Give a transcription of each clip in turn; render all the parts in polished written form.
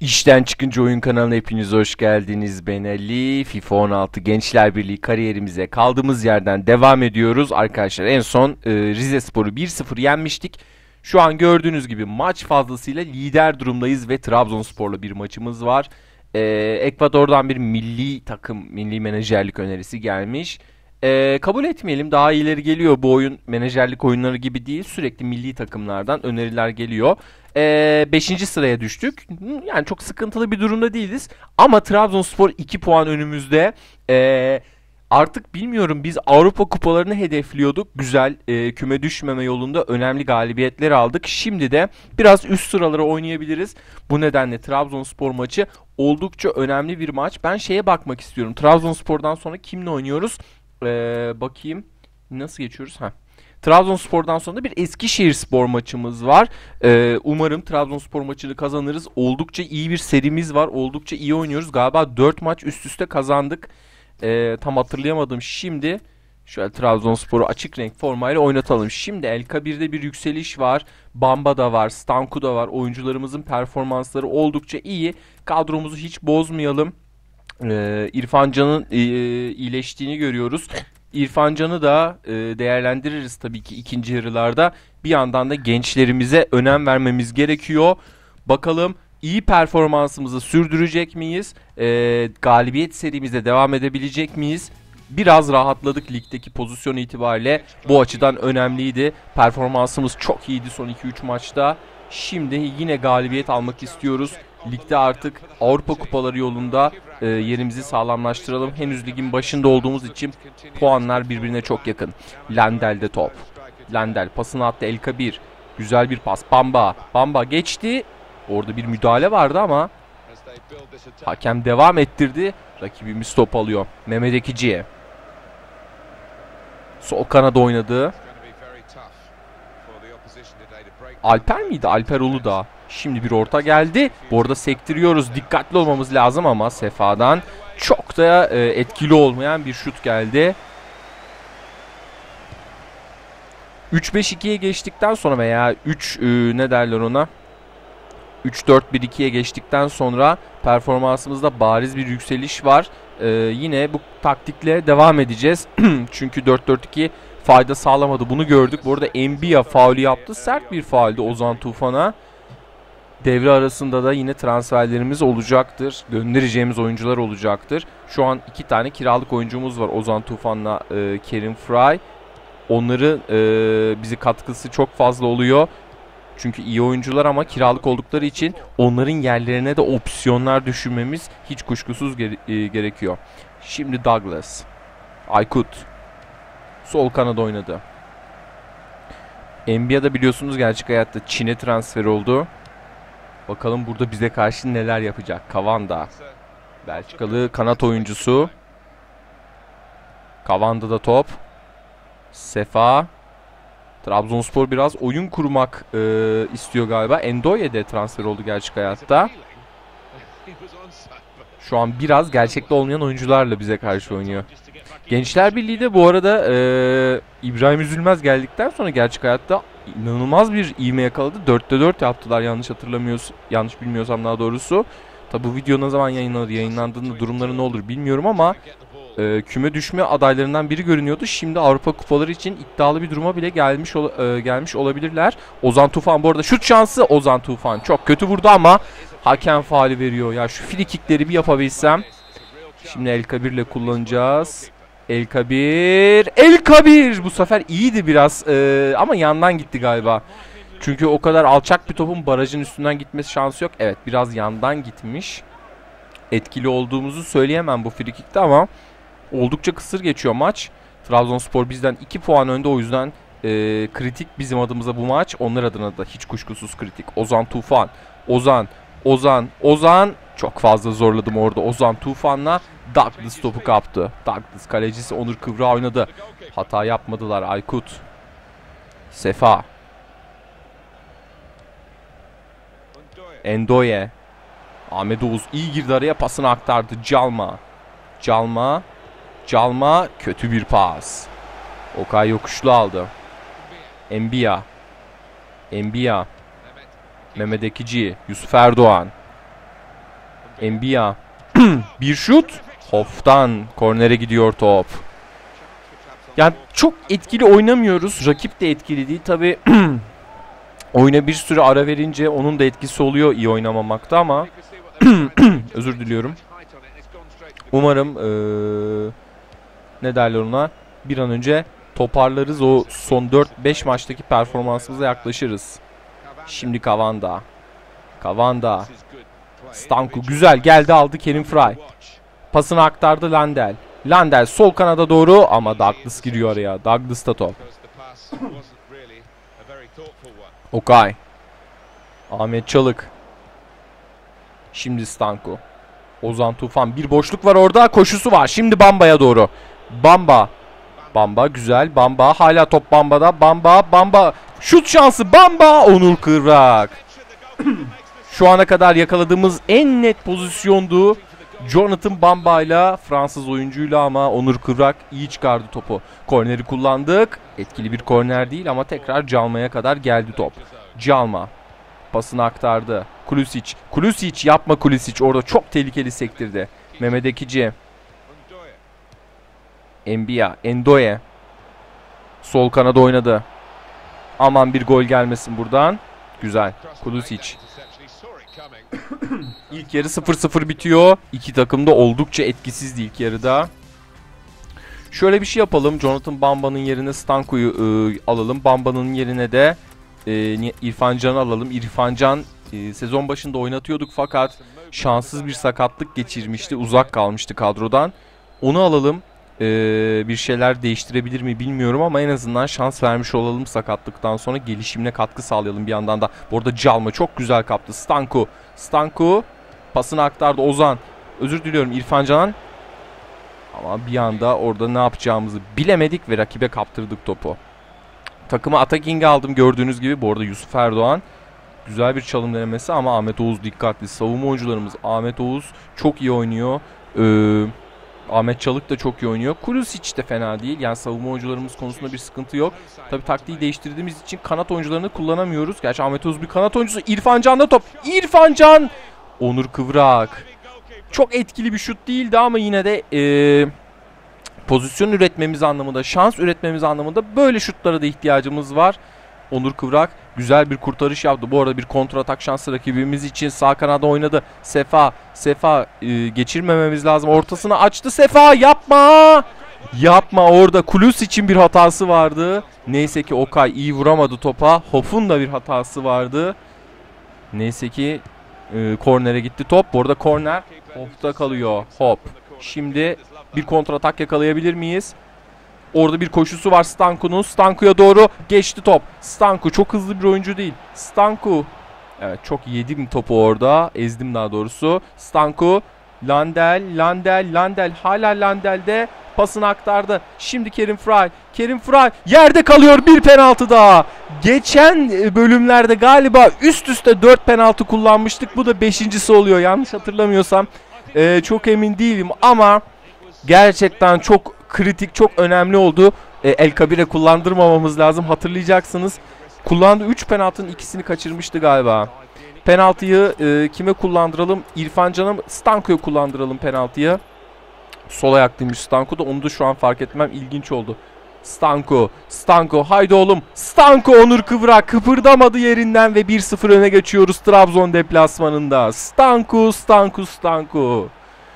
İşten çıkınca oyun kanalına hepiniz hoş geldiniz. Ben Ali. FIFA 16 Gençler Birliği kariyerimize kaldığımız yerden devam ediyoruz. Arkadaşlar en son Rizespor'u 1-0 yenmiştik. Şu an gördüğünüz gibi maç fazlasıyla lider durumdayız ve Trabzonspor'la bir maçımız var. Ekvador'dan bir milli takım, milli menajerlik önerisi gelmiş. Kabul etmeyelim, daha iyileri geliyor. Bu oyun menajerlik oyunları gibi değil. Sürekli milli takımlardan öneriler geliyor. 5. sıraya düştük. Yani çok sıkıntılı bir durumda değiliz. Ama Trabzonspor 2 puan önümüzde. Artık bilmiyorum, biz Avrupa kupalarını hedefliyorduk. Güzel, küme düşmeme yolunda önemli galibiyetler aldık. Şimdi de biraz üst sıralara oynayabiliriz. Bu nedenle Trabzonspor maçı oldukça önemli bir maç. Ben şeye bakmak istiyorum. Trabzonspor'dan sonra kimle oynuyoruz? Bakayım. Nasıl geçiyoruz? Trabzonspor'dan sonra da bir Eskişehirspor maçımız var. Umarım Trabzonspor maçını kazanırız. Oldukça iyi bir serimiz var. Oldukça iyi oynuyoruz. Galiba 4 maç üst üste kazandık. Tam hatırlayamadım şimdi. Şöyle Trabzonspor'u açık renk formayla oynatalım. Şimdi El Kabir'de bir yükseliş var. Bamba da var. Stanku da var. Oyuncularımızın performansları oldukça iyi. Kadromuzu hiç bozmayalım. İrfan Can'ın iyileştiğini görüyoruz. İrfan Can'ı da değerlendiririz tabii ki ikinci yarılarda. Bir yandan da gençlerimize önem vermemiz gerekiyor. Bakalım iyi performansımızı sürdürecek miyiz? Galibiyet serimizde devam edebilecek miyiz? Biraz rahatladık ligdeki pozisyon itibariyle. Bu açıdan önemliydi. Performansımız çok iyiydi son 2-3 maçta. Şimdi yine galibiyet almak istiyoruz. Ligde artık Avrupa kupaları yolunda yerimizi sağlamlaştıralım. Henüz ligin başında olduğumuz için puanlar birbirine çok yakın. Lendel'de top. Lendel pasını attı, El Kabir. Güzel bir pas. Bamba. Bamba geçti. Orada bir müdahale vardı ama hakem devam ettirdi. Rakibimiz top alıyor. Mehmet Ekici'ye. Sol kanada oynadı. Alper miydi? Alper Uludağ. Şimdi bir orta geldi. Bu arada sektiriyoruz. Dikkatli olmamız lazım ama Sefa'dan çok da etkili olmayan bir şut geldi. 3-5-2'ye geçtikten sonra veya 3 ne derler ona? 3-4-1-2'ye geçtikten sonra performansımızda bariz bir yükseliş var. Yine bu taktikle devam edeceğiz. Çünkü 4-4-2 fayda sağlamadı. Bunu gördük. Bu arada Mbia faulü yaptı. Sert bir fauldü Ozan Tufan'a. Devre arasında da yine transferlerimiz olacaktır. Göndereceğimiz oyuncular olacaktır. Şu an 2 tane kiralık oyuncumuz var. Ozan Tufan'la Kerim Fry. Onların bize katkısı çok fazla oluyor. Çünkü iyi oyuncular ama kiralık oldukları için onların yerlerine de opsiyonlar düşünmemiz hiç kuşkusuz gerekiyor. Şimdi Douglas. Aykut. Sol kanada oynadı. Mbia da biliyorsunuz gerçek hayatta Çin'e transfer oldu. Bakalım burada bize karşı neler yapacak. Kavanda. Belçikalı kanat oyuncusu. Kavanda'da top. Sefa. Trabzonspor biraz oyun kurmak istiyor galiba. Endoye de transfer oldu gerçek hayatta. Şu an biraz gerçekte olmayan oyuncularla bize karşı oynuyor. Gençler Birliği de bu arada İbrahim Üzülmez geldikten sonra gerçek hayatta inanılmaz bir ivme yakaladı. 4'te 4 yaptılar yanlış bilmiyorsam daha doğrusu. Tabi bu video ne zaman yayınlandığında durumları ne olur bilmiyorum ama küme düşme adaylarından biri görünüyordu. Şimdi Avrupa kupaları için iddialı bir duruma bile gelmiş olabilirler. Ozan Tufan bu arada şut şansı. Ozan Tufan çok kötü vurdu ama hakem faali veriyor. Ya şu frikikleri bir yapabilsem. Şimdi El Kabir'le kullanacağız. El Kabir. El Kabir bu sefer iyiydi biraz ama yandan gitti galiba. Çünkü o kadar alçak bir topun barajın üstünden gitmesi şansı yok. Evet, biraz yandan gitmiş. Etkili olduğumuzu söyleyemem bu frikikte ama oldukça kısır geçiyor maç. Trabzonspor bizden 2 puan önde, o yüzden kritik bizim adımıza bu maç. Onlar adına da hiç kuşkusuz kritik. Ozan Tufan. Ozan. Çok fazla zorladım orada. Ozan Tufan'la Douglas topu kaptı. Douglas kalecisi Onur Kıvra oynadı. Hata yapmadılar. Aykut. Sefa. Endoye. Ahmet Oğuz iyi girdi araya, pasını aktardı. Calma. Kötü bir pas. Okay yokuşlu aldı. Mbia. Mehmet Ekici. Yusuf Erdoğan. Enbiya. Bir şut. Hof'tan kornere gidiyor top. Yani çok etkili oynamıyoruz. Rakip de etkili değil. Tabii oyuna bir süre ara verince onun da etkisi oluyor iyi oynamamakta ama özür diliyorum. Umarım ne derler ona, bir an önce toparlarız, o son 4-5 maçtaki performansımıza yaklaşırız. Şimdi Kavanda. Kavanda. Stanku güzel geldi, aldı Kerim Fry. Pasını aktardı Landel. Landel sol kanada doğru ama Douglas giriyor araya. Douglas'ta top. Okay. Ahmet Çalık. Şimdi Stanku. Ozan Tufan, bir boşluk var orada, koşusu var. Şimdi Bamba'ya doğru. Bamba. Bamba güzel. Bamba hala top Bamba'da. Bamba. Şut şansı Bamba. Onur Kıvrak. Şu ana kadar yakaladığımız en net pozisyondu. Jonathan Bamba ile Fransız oyuncuyla ama Onur Kıvrak iyi çıkardı topu. Korneri kullandık. Etkili bir korner değil ama tekrar Calma'ya kadar geldi top. Calma. Pasını aktardı. Kulisic. Kulisic yapma Kulisic. Orada çok tehlikeli sektirdi. Mehmet Ekici. Enbiya. Endoye. Sol kanada oynadı. Aman bir gol gelmesin buradan. Güzel. Kulisic. İlk yarı 0-0 bitiyor. İki takım da oldukça etkisizdi ilk yarıda. Şöyle bir şey yapalım. Jonathan Bamba'nın yerine Stanku'yu alalım. Bamba'nın yerine de İrfan Can'ı alalım. İrfan Can sezon başında oynatıyorduk fakat şanssız bir sakatlık geçirmişti. Uzak kalmıştı kadrodan. Onu alalım. Bir şeyler değiştirebilir mi bilmiyorum ama en azından şans vermiş olalım sakatlıktan sonra, gelişimine katkı sağlayalım bir yandan da. Bu arada Calma çok güzel kaptı. Stanku pasını aktardı Ozan. Özür diliyorum İrfan Can. Ama bir anda orada ne yapacağımızı bilemedik ve rakibe kaptırdık topu. Takımı Ataking'e aldım gördüğünüz gibi. Bu arada Yusuf Erdoğan. Güzel bir çalım denemesi ama Ahmet Oğuz dikkatli. Savunma oyuncularımız, Ahmet Oğuz çok iyi oynuyor. Ahmet Çalık da çok iyi oynuyor. Kulisic de fena değil. Yani savunma oyuncularımız konusunda bir sıkıntı yok. Tabii taktiği değiştirdiğimiz için kanat oyuncularını kullanamıyoruz. Gerçi Ahmet Oğuz bir kanat oyuncusu. İrfan Can'da top. İrfan Can. Onur Kıvrak. Çok etkili bir şut değildi ama yine de pozisyon üretmemiz anlamında, şans üretmemiz anlamında böyle şutlara da ihtiyacımız var. Onur Kıvrak güzel bir kurtarış yaptı. Bu arada bir kontratak şansı rakibimiz için, sağ kanada oynadı. Sefa geçirmememiz lazım. Ortasını açtı Sefa, yapma orada Kulus için bir hatası vardı. Neyse ki Okay iyi vuramadı topa. Hop'un da bir hatası vardı. Neyse ki kornere gitti top. Bu arada korner Hop'ta kalıyor. Hop. Şimdi bir kontratak yakalayabilir miyiz? Orada bir koşusu var Stanku'nun. Stanku'ya doğru geçti top. Stanku çok hızlı bir oyuncu değil. Stanku. Evet, çok yedim topu orada. Ezdim daha doğrusu. Stanku. Landel. Hala Landel'de. Pasını aktardı. Şimdi Kerim Fry. Yerde kalıyor, bir penaltı daha. Geçen bölümlerde galiba üst üste 4 penaltı kullanmıştık. Bu da 5.'si oluyor yanlış hatırlamıyorsam. Çok emin değilim ama gerçekten çok kritik, çok önemli oldu. El Kabir'e kullandırmamamız lazım. Hatırlayacaksınız. Kullandığı 3 penaltının ikisini kaçırmıştı galiba. Penaltıyı kime kullandıralım? İrfan Can'a mı? Stanku'ya kullandıralım penaltıyı. Sol ayaklıymış Stanku da, onu da şu an fark etmem ilginç oldu. Stanku haydi oğlum. Stanku, Onur Kıvrak kıpırdamadı yerinden ve 1-0 öne geçiyoruz Trabzon deplasmanında. Stanku.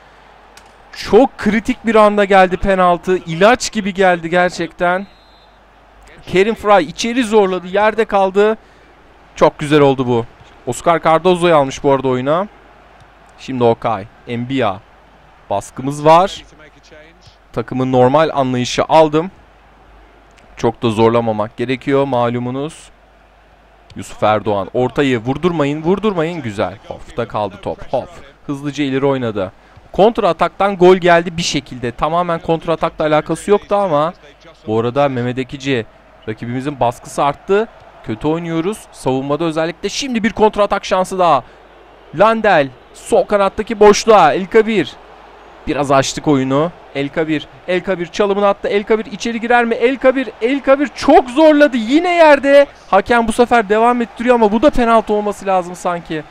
Çok kritik bir anda geldi penaltı. İlaç gibi geldi gerçekten. Kerim Fry içeri zorladı. Yerde kaldı. Çok güzel oldu bu. Oscar Cardozo'yu almış bu arada oyuna. Şimdi Okay. Enbiya. Baskımız var. Takımın normal anlayışı aldım. Çok da zorlamamak gerekiyor malumunuz. Yusuf Erdoğan. Ortayı vurdurmayın. Güzel. Hof'ta kaldı top. Hof. Hızlıca ileri oynadı. Kontra ataktan gol geldi bir şekilde. Tamamen kontra atakla alakası yoktu ama bu arada Mehmet Ekici, rakibimizin baskısı arttı. Kötü oynuyoruz. Savunmada özellikle. Şimdi bir kontra atak şansı daha. Landel sol kanattaki boşluğa. El Kabir. Biraz açtık oyunu. El Kabir çalımını attı. El Kabir içeri girer mi? El Kabir çok zorladı. Yine yerde. Hakem bu sefer devam ettiriyor ama bu da penaltı olması lazım sanki.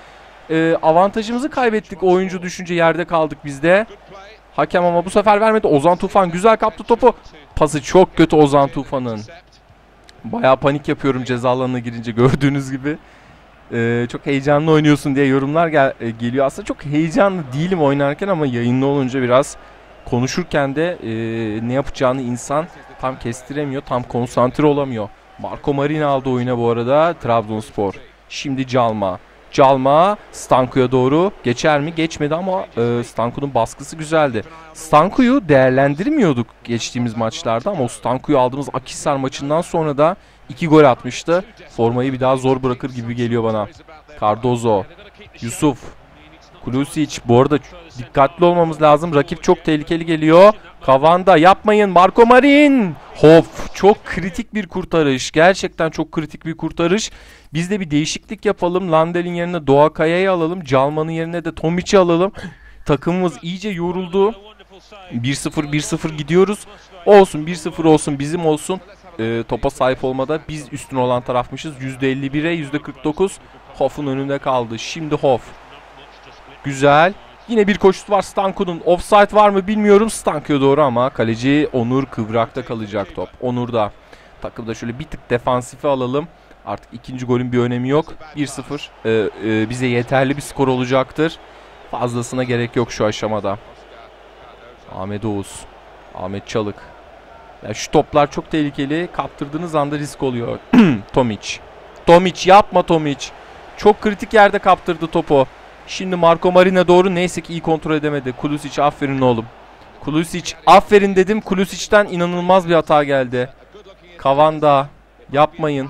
Avantajımızı kaybettik. Oyuncu düşünce yerde kaldık biz de. Hakem ama bu sefer vermedi. Ozan Tufan güzel kaptı topu. Pası çok kötü Ozan Tufan'ın. Bayağı panik yapıyorum ceza alanına girince, gördüğünüz gibi. Çok heyecanlı oynuyorsun diye yorumlar geliyor. Aslında çok heyecanlı değilim oynarken ama yayında olunca biraz konuşurken de ne yapacağını insan tam kestiremiyor. Tam konsantre olamıyor. Marco Marin aldı oyuna bu arada Trabzonspor. Şimdi Calma. Calma Stanku'ya doğru geçer mi? Geçmedi ama Stanku'nun baskısı güzeldi. Stanku'yu değerlendirmiyorduk geçtiğimiz maçlarda ama o Stanku'yu aldığımız Akhisar maçından sonra da 2 gol atmıştı. Formayı bir daha zor bırakır gibi geliyor bana. Cardozo, Yusuf, Kulusic. Bu arada dikkatli olmamız lazım. Rakip çok tehlikeli geliyor. Kavanda yapmayın. Marco Marin. Hof. Çok kritik bir kurtarış. Gerçekten çok kritik bir kurtarış. Biz de bir değişiklik yapalım. Landel'in yerine Doğa Kaya'yı alalım. Calman'ın yerine de Tomic'i alalım. Takımımız iyice yoruldu. 1-0 gidiyoruz. Olsun, 1-0 olsun, bizim olsun. Topa sahip olmada biz üstün olan tarafmışız. %51'e %49. Hof'un önünde kaldı. Şimdi Hof. Güzel. Yine bir koşusu var Stanku'nun. Offside var mı bilmiyorum. Stanku'ya doğru ama kaleci Onur kıvrakta kalacak top. Onur'da. Takımda şöyle bir tık defansife alalım. Artık ikinci golün bir önemi yok. 1-0 bize yeterli bir skor olacaktır. Fazlasına gerek yok şu aşamada. Ahmet Oğuz. Ahmet Çalık. Ya şu toplar çok tehlikeli. Kaptırdığınız anda risk oluyor. Tomic. Tomic yapma Tomic. Çok kritik yerde kaptırdı topu. Şimdi Marco Marin'e doğru, neyse ki iyi kontrol edemedi. Kulusic aferin oğlum. Kulusic aferin dedim. Kulusic'ten inanılmaz bir hata geldi. Kavanda yapmayın.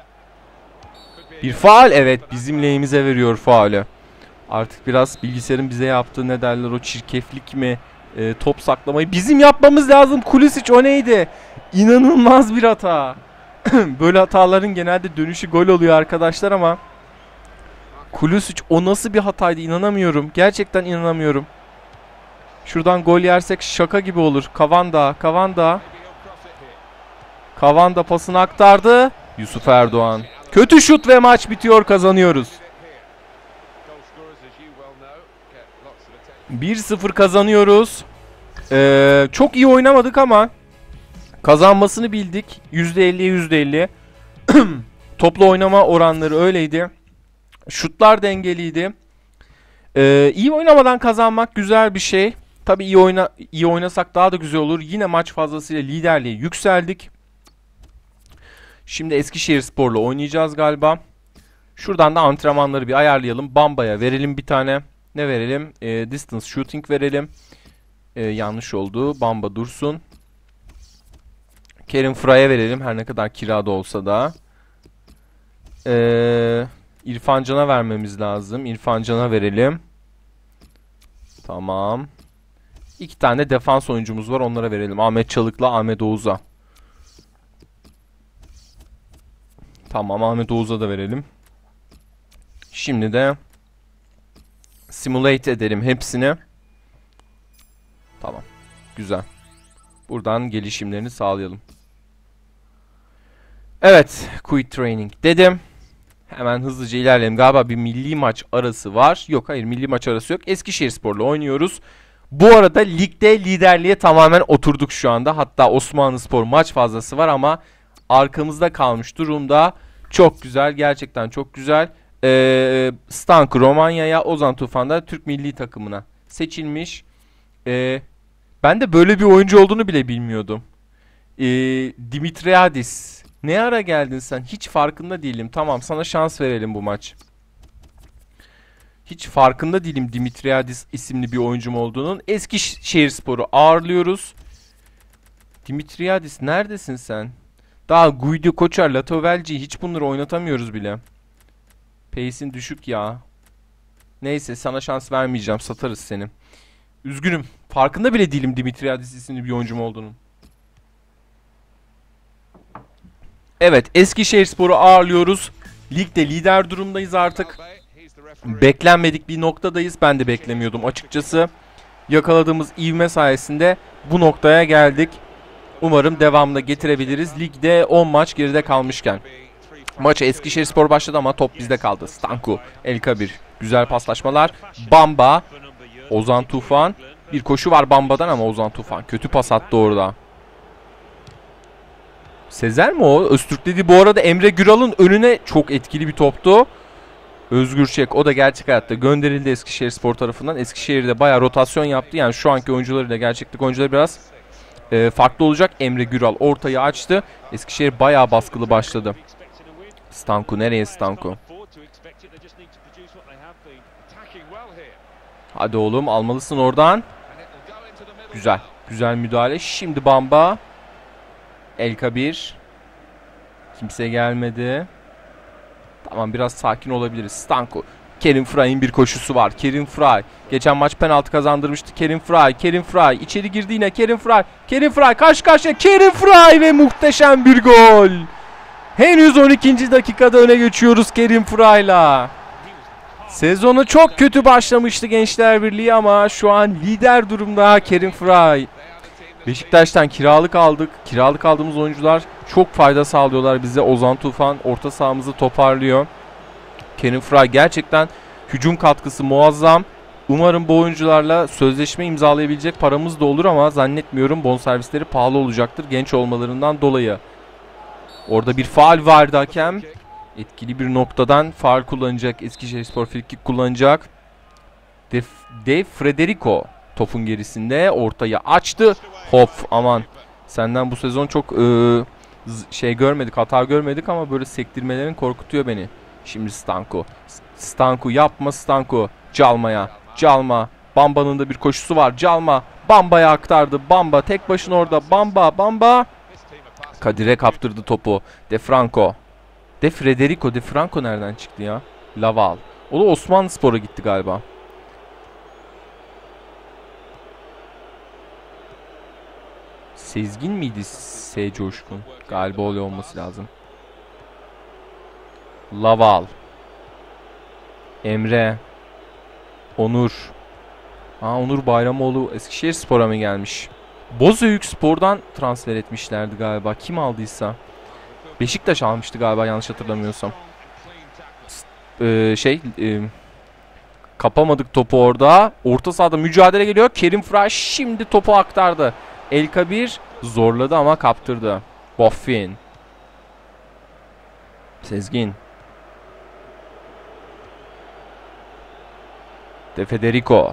Bir faul, evet, bizim lehimize veriyor faulü. Artık biraz bilgisayarın bize yaptığı, ne derler, o çirkeflik mi, top saklamayı bizim yapmamız lazım. Kulusic o neydi? İnanılmaz bir hata. Böyle hataların genelde dönüşü gol oluyor arkadaşlar ama Kulusic o nasıl bir hataydı, inanamıyorum. Gerçekten inanamıyorum. Şuradan gol yersek şaka gibi olur. Kavanda pasını aktardı. Yusuf Erdoğan. Kötü şut ve maç bitiyor, kazanıyoruz. 1-0 kazanıyoruz. Çok iyi oynamadık ama kazanmasını bildik. %50'ye %50. Toplu oynama oranları öyleydi. Şutlar dengeliydi. İyi oynamadan kazanmak güzel bir şey. Tabii iyi oynasak daha da güzel olur. Yine maç fazlasıyla liderliğe yükseldik. Şimdi Eskişehirspor'la oynayacağız galiba. Şuradan da antrenmanları bir ayarlayalım. Bamba'ya verelim bir tane. Ne verelim? Distance shooting verelim. Yanlış oldu. Bamba dursun. Kerim Fray'a verelim. Her ne kadar kirada olsa da. İrfan Can'a vermemiz lazım. İrfan Can'a verelim. Tamam. 2 tane defans oyuncumuz var. Onlara verelim. Ahmet Çalık'la Ahmet Oğuz'a. Tamam, Ahmet Oğuz'a da verelim. Şimdi de simulate edelim hepsini. Tamam. Güzel. Buradan gelişimlerini sağlayalım. Evet. Quit training dedim. Hemen hızlıca ilerleyelim. Galiba bir milli maç arası var. Yok, hayır, milli maç arası yok. Eskişehirspor'la oynuyoruz. Bu arada ligde liderliğe tamamen oturduk şu anda. Hatta Osmanlıspor maç fazlası var ama arkamızda kalmış durumda. Çok güzel. Gerçekten çok güzel. Stanku Romanya'ya, Ozan Tufan da Türk milli takımına seçilmiş. Ben de böyle bir oyuncu olduğunu bile bilmiyordum. Dimitriadis. Ne ara geldin sen? Hiç farkında değilim. Tamam, sana şans verelim bu maç. Hiç farkında değilim Dimitriadis isimli bir oyuncum olduğunun. Eskişehirspor'u ağırlıyoruz. Dimitriadis neredesin sen? Daha Guido Koçar, Latovelci, hiç bunları oynatamıyoruz bile. Pace'in düşük ya. Neyse, sana şans vermeyeceğim. Satarız seni. Üzgünüm. Farkında bile değilim Dimitriadis isimli bir oyuncum olduğunun. Evet, Eskişehirspor'u ağırlıyoruz. Ligde lider durumdayız artık. Beklenmedik bir noktadayız. Ben de beklemiyordum açıkçası. Yakaladığımız ivme sayesinde bu noktaya geldik. Umarım devamında getirebiliriz. Ligde 10 maç geride kalmışken. Maça Eskişehirspor başladı ama top bizde kaldı. Stanku, El Kabir, Güzel paslaşmalar. Bamba. Ozan Tufan. Bir koşu var Bamba'dan ama Ozan Tufan kötü pas attı orada. Sezer mi o? Öztürk dedi. Bu arada Emre Güral'ın önüne çok etkili bir toptu. Özgür Çek o da gerçek hayatta gönderildi Eskişehirspor tarafından. Eskişehir'de bayağı rotasyon yaptı. Yani şu anki oyuncularıyla gerçeklik oyuncuları biraz farklı olacak. Emre Güral ortayı açtı. Eskişehir bayağı baskılı başladı. Stanku nereye Stanku? Hadi oğlum almalısın oradan. Güzel. Güzel müdahale. Şimdi Bamba. El Kabir. Kimse gelmedi. Tamam biraz sakin olabiliriz. Stanku. Kerim Fray'ın bir koşusu var. Kerim Fray. Geçen maç penaltı kazandırmıştı. Kerim Fray. Kerim Fray. İçeri girdi yine Kerim Fray. Kerim Fray karşı karşıya. Kerim Fray ve muhteşem bir gol. Henüz 12. dakikada öne geçiyoruz Kerim Fray'la. Sezonu çok kötü başlamıştı Gençler Birliği ama şu an lider durumda Kerim Fray. Beşiktaş'tan kiralık aldık. Kiralık aldığımız oyuncular çok fayda sağlıyorlar bize. Ozan Tufan orta sahamızı toparlıyor. Kerim Fray gerçekten hücum katkısı muazzam. Umarım bu oyuncularla sözleşme imzalayabilecek paramız da olur ama zannetmiyorum. Bonservisleri pahalı olacaktır genç olmalarından dolayı. Orada bir faul vardı hakem. Etkili bir noktadan faul kullanacak. Eskişehirspor frikik kullanacak. De Frederico topun gerisinde ortayı açtı. Hop aman. Senden bu sezon çok görmedik, hata görmedik ama böyle sektirmelerin korkutuyor beni. Şimdi Stanku. Stanku yapma Stanku. Calma'ya. Calma. Bamba'nın da bir koşusu var. Calma. Bamba'ya aktardı. Bamba tek başına orada. Bamba. Kadir'e kaptırdı topu. De Franco. De Frederico. De Franco nereden çıktı ya? Laval. O da Osmanlıspor'a gitti galiba. Sezgin miydi? S. Coşkun. Galiba öyle olması lazım. Laval. Emre. Onur. Onur Bayramoğlu Eskişehirspor'a mı gelmiş? Bozüyükspor'dan transfer etmişlerdi galiba. Kim aldıysa. Beşiktaş almıştı galiba yanlış hatırlamıyorsam. Kapamadık topu orada. Orta sahada mücadele geliyor. Kerim Fıraş şimdi topu aktardı. El Kabir zorladı ama kaptırdı. Boffin. Sezgin. De Federico.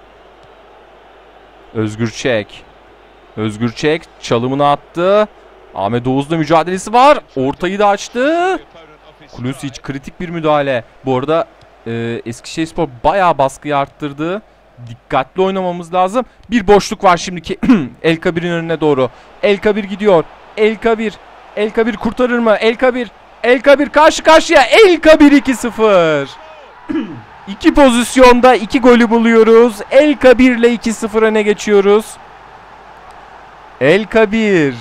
Özgür Çek. Özgür Çek çalımını attı. Ahmet Oğuz'la mücadelesi var. Ortayı da açtı. Kulüsic kritik bir müdahale. Bu arada Eskişehirspor bayağı baskıyı arttırdı. Dikkatli oynamamız lazım. Bir boşluk var şimdiki El Kabir'in önüne doğru. El Kabir gidiyor. El Kabir. El Kabir kurtarır mı? El Kabir. El Kabir karşı karşıya. El Kabir 2-0. İki pozisyonda 2 golü buluyoruz. El Kabir'le 2-0 öne geçiyoruz. El Kabir.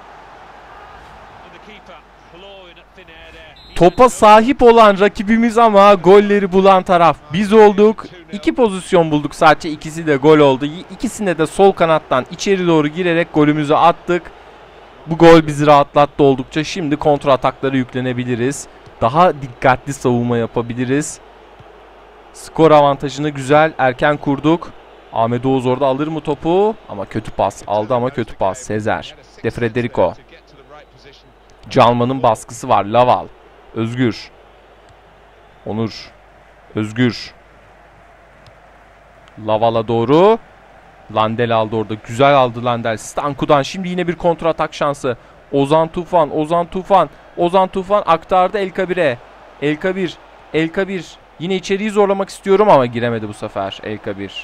Topa sahip olan rakibimiz ama golleri bulan taraf biz olduk. 2 pozisyon bulduk sadece, ikisi de gol oldu. İkisinde de sol kanattan içeri doğru girerek golümüzü attık. Bu gol bizi rahatlattı oldukça. Şimdi kontra ataklara yüklenebiliriz. Daha dikkatli savunma yapabiliriz. Skor avantajını güzel erken kurduk. Ahmet Oğuz orada alır mı topu? Ama kötü pas. Aldı ama kötü pas. Sezer. De Frederico. Calman'ın baskısı var. Laval. Özgür. Onur. Özgür. Laval'a doğru. Landel aldı orada. Güzel aldı Landel. Stanku'dan şimdi yine bir kontra atak şansı. Ozan Tufan. Ozan Tufan. Ozan Tufan aktardı El Kabir'e. El Kabir. El Kabir. Yine içeriği zorlamak istiyorum ama giremedi bu sefer El Kabir.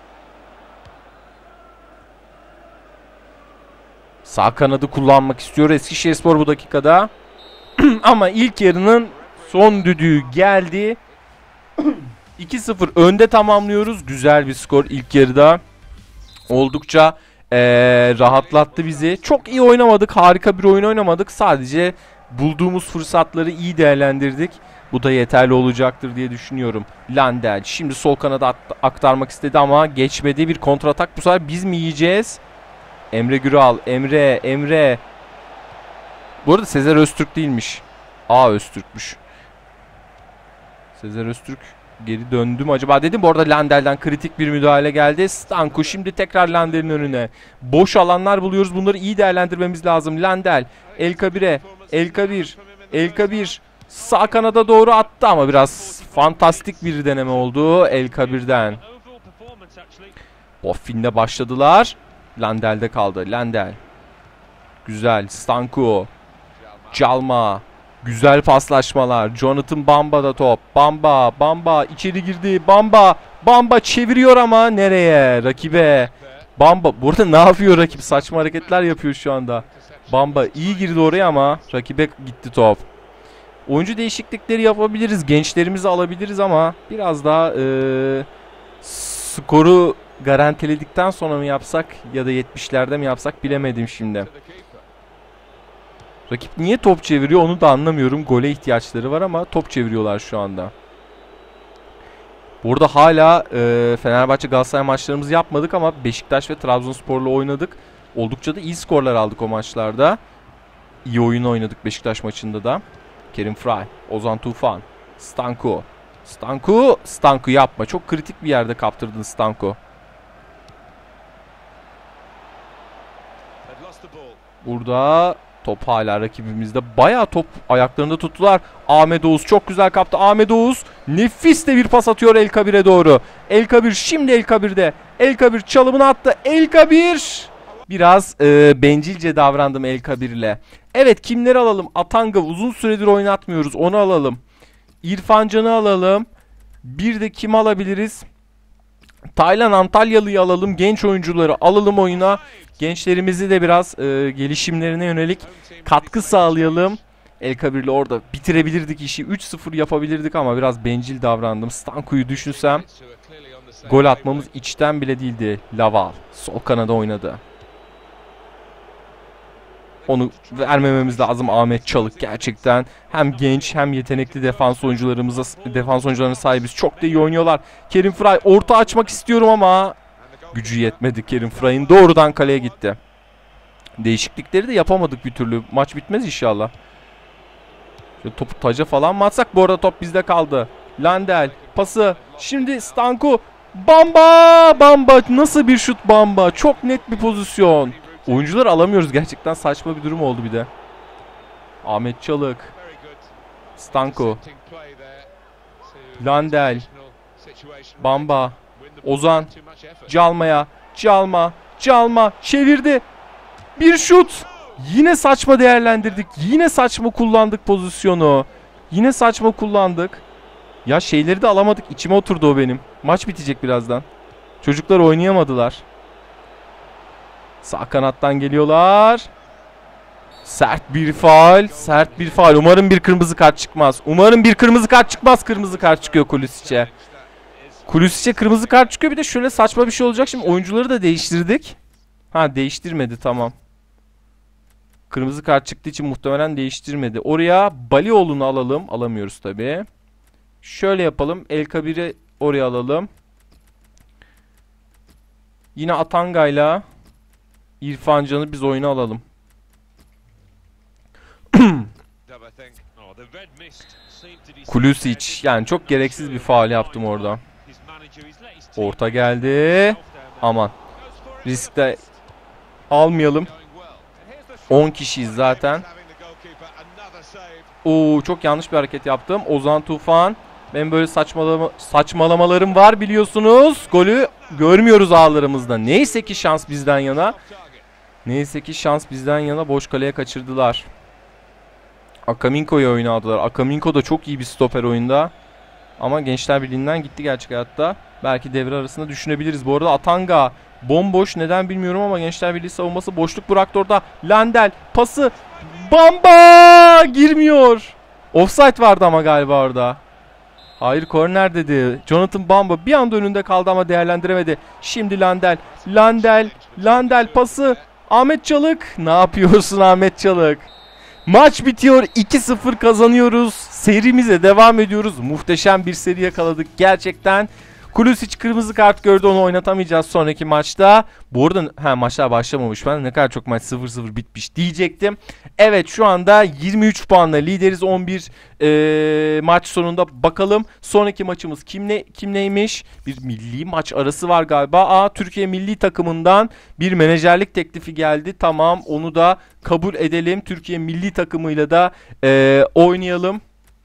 Sağ kanadı kullanmak istiyor Eskişehirspor bu dakikada. Ama ilk yarının son düdüğü geldi. 2-0 önde tamamlıyoruz. Güzel bir skor ilk yarıda. Oldukça rahatlattı bizi. Çok iyi oynamadık. Harika bir oyun oynamadık. Sadece bulduğumuz fırsatları iyi değerlendirdik. Bu da yeterli olacaktır diye düşünüyorum. Landel şimdi sol kanada aktarmak istedi ama geçmedi. Bir kontratak bu sefer biz mi yiyeceğiz? Emre Güral. Emre. Bu arada Sezer Öztürk değilmiş. Öztürk'müş. Sezer Öztürk Geri döndüm acaba dedim. Bu arada Landel'den kritik bir müdahale geldi. Stanku şimdi tekrar Landel'in önüne. Boş alanlar buluyoruz. Bunları iyi değerlendirmemiz lazım. Landel. El Kabir'e. El Kabir. El Kabir. Sağ kanada doğru attı ama biraz fantastik bir deneme oldu El Kabir'den. Boffin'le başladılar. Landel'de kaldı. Landel. Güzel. Stanku. Calma. Güzel paslaşmalar. Jonathan Bamba'da top. Bamba içeri girdi. Bamba çeviriyor ama nereye? Rakibe. Bamba. Burada ne yapıyor rakip? Saçma hareketler yapıyor şu anda. Bamba iyi girdi oraya ama rakibe gitti top. Oyuncu değişiklikleri yapabiliriz. Gençlerimizi alabiliriz ama biraz daha skoru garantiledikten sonra mı yapsak ya da 70'lerde mi yapsak bilemedim şimdi. Rakip niye top çeviriyor onu da anlamıyorum. Gole ihtiyaçları var ama top çeviriyorlar şu anda. Burada hala Fenerbahçe Galatasaray maçlarımızı yapmadık ama Beşiktaş ve Trabzonspor'la oynadık. Oldukça da iyi skorlar aldık o maçlarda. İyi oyun oynadık Beşiktaş maçında da. Kerim Fry, Ozan Tufan, Stanku yapma. Çok kritik bir yerde kaptırdın Stanku. Burada top hala rakibimizde. Bayağı top ayaklarında tuttular. Ahmet Oğuz çok güzel kaptı. Ahmet Oğuz nefis de bir pas atıyor El Kabir'e doğru. El Kabir şimdi El Kabir'de. El Kabir çalımını attı. El Kabir. Biraz bencilce davrandım El Kabir'le. Evet, kimleri alalım? Atanga uzun süredir oynatmıyoruz. Onu alalım. İrfan Can'ı alalım. Bir de kim alabiliriz? Taylan Antalyalı'yı alalım. Genç oyuncuları alalım oyuna. Gençlerimizi de biraz gelişimlerine yönelik katkı sağlayalım. El Kabir'le orada bitirebilirdik işi. 3-0 yapabilirdik ama biraz bencil davrandım. Stanku'yu düşünsem gol atmamız içten bile değildi. Laval sol kanada oynadı. Onu vermememiz lazım. Ahmet Çalık gerçekten hem genç hem yetenekli defans oyuncularına sahibiz. Çok da iyi oynuyorlar. Kerim Fry orta açmak istiyorum ama gücü yetmedi Kerim Fry'ın. Doğrudan kaleye gitti. Değişiklikleri de yapamadık bir türlü. Maç bitmez inşallah. Şöyle topu taca falan mı atsak? Bu arada top bizde kaldı. Landel pası. Şimdi Stanku. Bamba nasıl bir şut Bamba. Çok net bir pozisyon. Oyuncuları alamıyoruz. Gerçekten saçma bir durum oldu bir de. Ahmet Çalık. Stanku. Landel. Bamba. Ozan. Calma. Çevirdi. Bir şut. Yine saçma değerlendirdik. Yine saçma kullandık pozisyonu. Yine saçma kullandık. Ya şeyleri de alamadık. İçime oturdu o benim. Maç bitecek birazdan. Çocuklar oynayamadılar. Sağ kanattan geliyorlar. Sert bir faul. Umarım bir kırmızı kart çıkmaz. Kırmızı kart çıkıyor Kulusic'e. Kulusic'e kırmızı kart çıkıyor. Bir de şöyle saçma bir şey olacak. Şimdi oyuncuları da değiştirdik. Değiştirmedi, tamam. Kırmızı kart çıktığı için muhtemelen değiştirmedi. Oraya Balioğlu'nu alalım. Alamıyoruz tabii. Şöyle yapalım. El Kabir'i oraya alalım. Yine Atanga'yla İrfan Can'ı biz oyuna alalım. Kulusic. Yani çok gereksiz bir faul yaptım orada. Orta geldi. Aman. Riskte almayalım. 10 kişiyiz zaten. Çok yanlış bir hareket yaptım. Ozan Tufan. Ben böyle saçmalamalarım var biliyorsunuz. Golü görmüyoruz ağlarımızda. Neyse ki şans bizden yana. Boş kaleye kaçırdılar. Akaminko'yu oyuna aldılar. Akaminko da çok iyi bir stoper oyunda. Ama Gençler Birliği'nden gitti gerçek hayatta. Belki devre arasında düşünebiliriz. Bu arada Atanga bomboş, neden bilmiyorum ama Gençler Birliği savunması boşluk bıraktı orada. Landel pası. Bamba girmiyor. Offside vardı ama galiba orada. Hayır, korner dedi. Jonathan Bamba bir anda önünde kaldı ama değerlendiremedi. Şimdi Landel pası. Ahmet Çalık. Ne yapıyorsun Ahmet Çalık? Maç bitiyor. 2-0 kazanıyoruz. Serimize devam ediyoruz. Muhteşem bir seri yakaladık gerçekten. Kulisic kırmızı kart gördü, onu oynatamayacağız sonraki maçta. Bu arada maçlar başlamamış, ben ne kadar çok maç 0-0 bitmiş diyecektim. Evet, şu anda 23 puanla lideriz 11 maç sonunda. Bakalım sonraki maçımız kimleymiş? Bir milli maç arası var galiba. Türkiye milli takımından bir menajerlik teklifi geldi. Tamam, onu da kabul edelim. Türkiye milli takımıyla da oynayalım.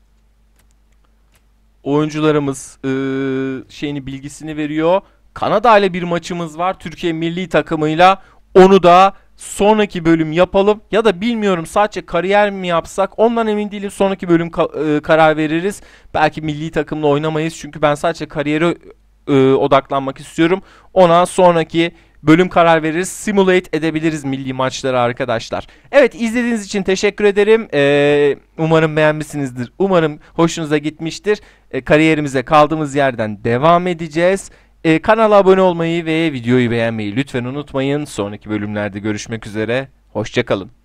Oyuncularımız bilgisini veriyor. Kanada ile bir maçımız var Türkiye milli takımıyla. Onu da sonraki bölüm yapalım. Ya da bilmiyorum, sadece kariyer mi yapsak, ondan emin değilim. Sonraki bölüm karar veririz. Belki milli takımla oynamayız. Çünkü ben sadece kariyere odaklanmak istiyorum. Ona sonraki bölüm karar veririz. Simulate edebiliriz milli maçları arkadaşlar. Evet, izlediğiniz için teşekkür ederim. Umarım beğenmişsinizdir. Umarım hoşunuza gitmiştir. Kariyerimize kaldığımız yerden devam edeceğiz. Kanala abone olmayı ve videoyu beğenmeyi lütfen unutmayın. Sonraki bölümlerde görüşmek üzere. Hoşça kalın.